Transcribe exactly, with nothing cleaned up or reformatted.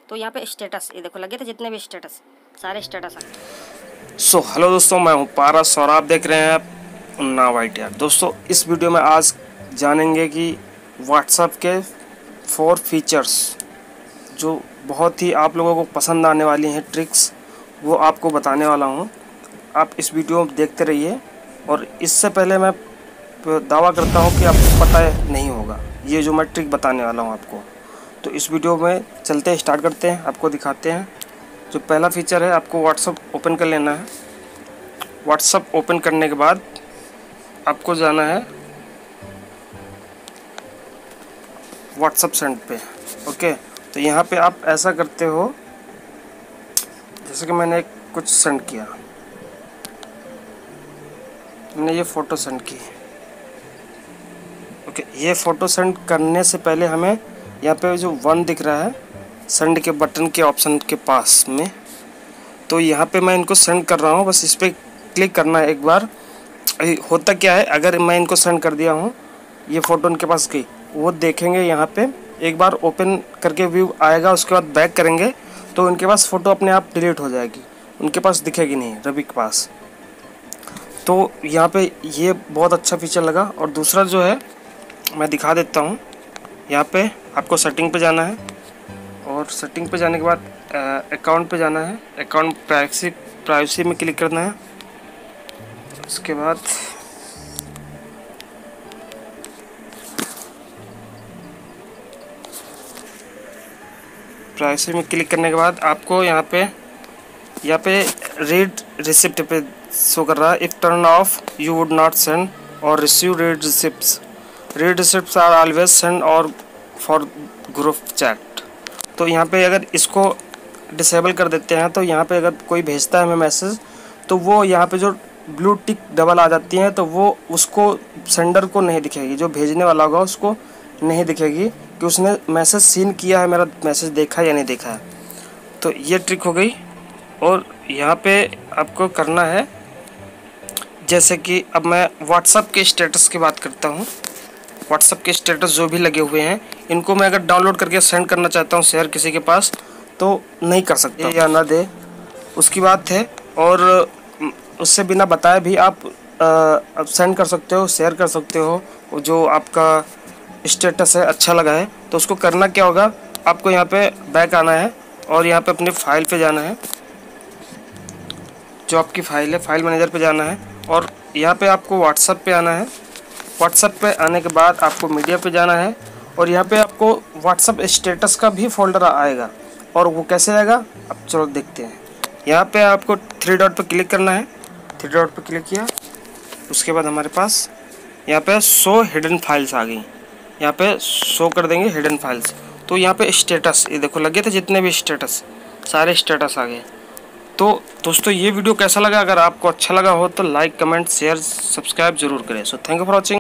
तो यहाँ पे स्टेटस ये देखो लगे थे जितने भी स्टेटस सारे स्टेटस आ गए। सो हेलो दोस्तों, मैं हूँ पारस और आप देख रहे हैं उन्नाव आई टी आर। दोस्तों इस वीडियो में आज जानेंगे कि व्हाट्सएप के फोर फीचर्स जो बहुत ही आप लोगों को पसंद आने वाली हैं ट्रिक्स, वो आपको बताने वाला हूँ। आप इस वीडियो देखते रहिए। और इससे पहले मैं दावा करता हूँ कि आपको पता नहीं होगा ये जो मैं ट्रिक बताने वाला हूँ आपको। तो इस वीडियो में चलते हैं, स्टार्ट करते हैं, आपको दिखाते हैं। जो पहला फीचर है, आपको व्हाट्सएप ओपन कर लेना है। व्हाट्सएप ओपन करने के बाद आपको जाना है व्हाट्सएप सेंड पे। ओके, तो यहाँ पे आप ऐसा करते हो जैसे कि मैंने एक कुछ सेंड किया, मैंने ये फ़ोटो सेंड की। ओके, ये फ़ोटो सेंड करने से पहले हमें यहाँ पे जो वन दिख रहा है सेंड के बटन के ऑप्शन के पास में, तो यहाँ पे मैं इनको सेंड कर रहा हूँ। बस इस पर क्लिक करना है एक बार। होता क्या है, अगर मैं इनको सेंड कर दिया हूँ, ये फ़ोटो उनके पास गई, वो देखेंगे यहाँ पे एक बार ओपन करके व्यू आएगा, उसके बाद बैक करेंगे तो उनके पास फ़ोटो अपने आप डिलीट हो जाएगी, उनके पास दिखेगी नहीं रवि के पास। तो यहाँ पे ये बहुत अच्छा फीचर लगा। और दूसरा जो है मैं दिखा देता हूँ। यहाँ पे आपको सेटिंग पे जाना है और सेटिंग पे जाने के बाद अकाउंट पे जाना है। अकाउंट प्राइवेसी प्राइवेसी में क्लिक करना है। उसके बाद प्राइवेसी में क्लिक करने के बाद आपको यहाँ पे यहाँ पे रीड रिसिप्ट पे शो कर रहा है। If turn off you would not send or receive read receipts. Read receipts are always send or for group chat. तो यहाँ पे अगर इसको डिसेबल कर देते हैं तो यहाँ पे अगर कोई भेजता है हमें मैसेज, तो वो यहाँ पे जो ब्लू टिक डबल आ जाती है तो वो उसको सेंडर को नहीं दिखेगी, जो भेजने वाला होगा उसको नहीं दिखेगी कि उसने मैसेज सीन किया है, मेरा मैसेज देखा या नहीं देखा है। तो ये ट्रिक हो गई। और यहाँ पे आपको करना है, जैसे कि अब मैं व्हाट्सएप के स्टेटस की बात करता हूँ। व्हाट्सएप के स्टेटस जो भी लगे हुए हैं, इनको मैं अगर डाउनलोड करके सेंड करना चाहता हूँ शेयर किसी के पास, तो नहीं कर सकता या ना दे, उसकी बात है। और उससे बिना बताए भी आप अब सेंड कर सकते हो, शेयर कर सकते हो। जो आपका स्टेटस है अच्छा लगा है तो उसको करना क्या होगा, आपको यहाँ पे बैक आना है और यहाँ पे अपनी फ़ाइल पे जाना है। जो आपकी फ़ाइल है फाइल मैनेजर पे जाना है और यहाँ पे आपको व्हाट्सएप पे आना है। व्हाट्सएप पे आने के बाद आपको मीडिया पे जाना है और यहाँ पे आपको व्हाट्सएप स्टेटस का भी फोल्डर आएगा। और वो कैसे आएगा, अब चलो देखते हैं। यहाँ पे आपको थ्री डॉट पे क्लिक करना है। थ्री डॉट पे क्लिक किया, उसके बाद हमारे पास यहाँ पे शो हिडन फाइल्स आ गई। यहाँ पे शो कर देंगे हिडन फाइल्स। तो यहाँ पे स्टेटस ये देखो लगे थे जितने भी स्टेटस सारे स्टेटस आ गए। तो दोस्तों ये वीडियो कैसा लगा, अगर आपको अच्छा लगा हो तो लाइक कमेंट शेयर सब्सक्राइब जरूर करें। So thank you for watching.